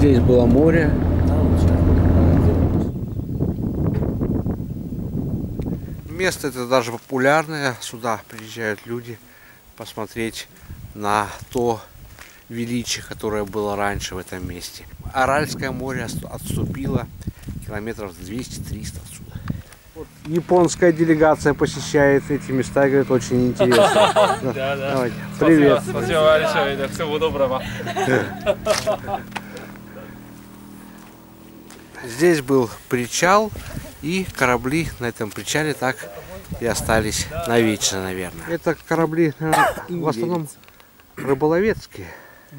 Здесь было море. Место это даже популярное. Сюда приезжают люди посмотреть на то величие, которое было раньше в этом месте. Аральское море отступило километров 200-300 отсюда. Вот японская делегация посещает эти места, говорит, очень интересно. Давайте. Привет. Спасибо большое. Всего доброго. Здесь был причал, и корабли на этом причале так и остались навечно, наверное. Это корабли в основном рыболовецкие.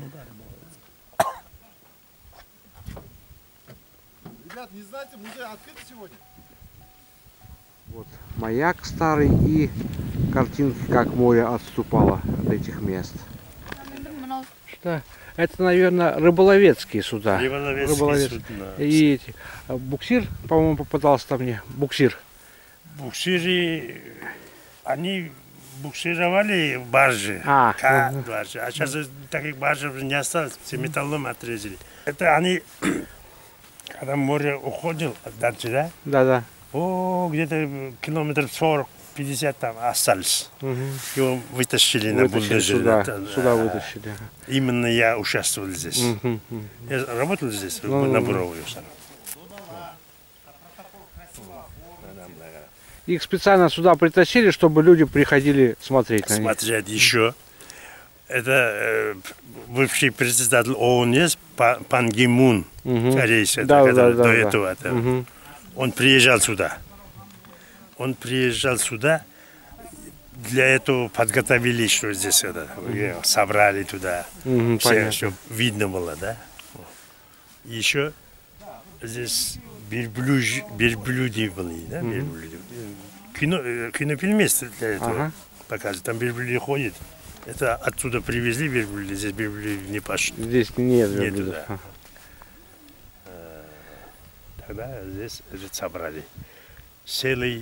Ребят, не знаете, музей открыт сегодня? Вот маяк старый и картинки, как море отступало от этих мест. Что? Это, наверное, рыболовецкие суда. Рыболовецкие суда. И эти. Буксир, по-моему, попадался там мне. Буксир. Буксиры, они буксировали баржи. Баржи. А сейчас таких баржей уже не осталось, все металлом отрезали. Это они, когда море уходил дальше, да? Да. О, где-то километров 40-50 там остались. Его вытащили на бульдозере. Сюда вытащили. Именно я участвовал здесь. Я работал здесь, на буровой. Их специально сюда притащили, чтобы люди приходили смотреть на них. Смотреть еще. Это бывший председатель ООН есть, Пан Ги Мун, корейский, до этого. Он приезжал сюда. Для этого подготовили, что здесь собрали туда. Все, чтобы видно было, да. Еще здесь верблюды были, да, верблюды. Кинофильм есть для этого показывают. Там верблюды ходят. Это отсюда привезли верблюды, здесь верблюды не пошли. Здесь нет верблюдов. Да. Тогда здесь собрали. Целый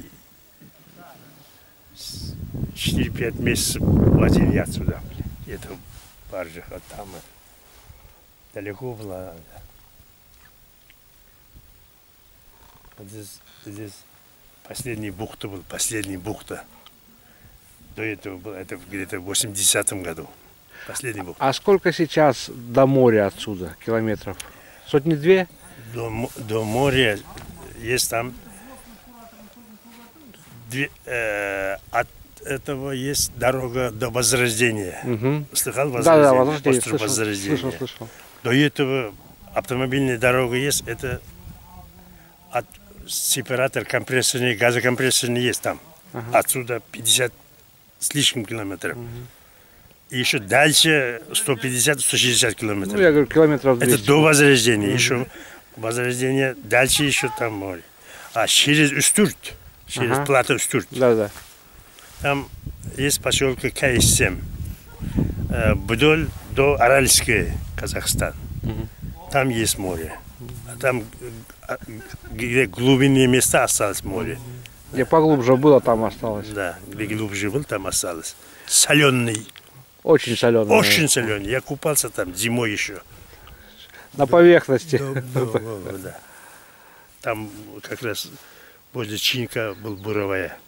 4-5 месяцев возили отсюда. Это баржа, а там далеко было. Здесь последняя бухта была, До этого было, это где-то в 80-м году. Последняя бухта. А сколько сейчас до моря отсюда километров? Сотни-две? До моря есть там от этого есть дорога до Возрождения. Слыхал Возрождение? Да, Возрождение. Остров Возрождения. Слышал. До этого автомобильная дорога есть, это от сепаратор компрессорный, газокомпрессорный есть там. Отсюда 50 с лишним километров. И еще дальше 150-160 километров. Ну, я говорю, километров 200. Это до Возрождения. Еще Возрождение, дальше еще там море. А через Устюрт, через плато Устюрт. Да. Там есть поселка КСМ. Вдоль до Аральской, Казахстан. Там есть море. А там, где глубинные места, осталось море. Где поглубже было, там осталось. Да, где глубже был, там осталось. Соленый. Очень соленый. Очень соленый. Я купался там зимой еще. На поверхности. Да. Там как раз возле Чинка был буровая.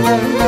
Thank